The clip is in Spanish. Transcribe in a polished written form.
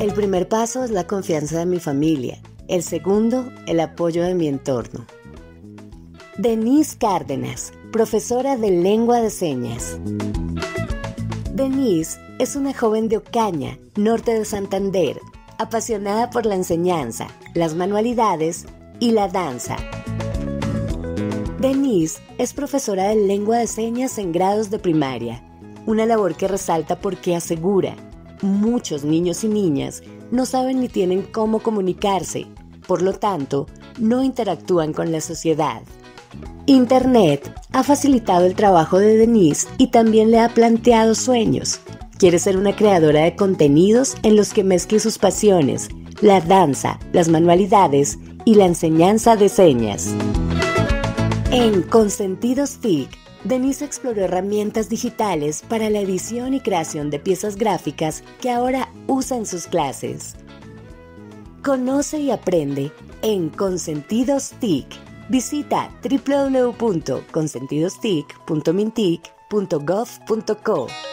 El primer paso es la confianza de mi familia. El segundo, el apoyo de mi entorno. Denise Cárdenas, profesora de lengua de señas. Denise es una joven de Ocaña, norte de Santander, apasionada por la enseñanza, las manualidades y la danza. Denise es profesora de lengua de señas en grados de primaria, una labor que resalta porque asegura, muchos niños y niñas no saben ni tienen cómo comunicarse, por lo tanto, no interactúan con la sociedad. Internet ha facilitado el trabajo de Denise y también le ha planteado sueños. Quiere ser una creadora de contenidos en los que mezcle sus pasiones, la danza, las manualidades y la enseñanza de señas. En Consentidos TIC, Denise exploró herramientas digitales para la edición y creación de piezas gráficas que ahora usa en sus clases. Conoce y aprende en Consentidos TIC. Visita www.consentidostic.mintic.gov.co.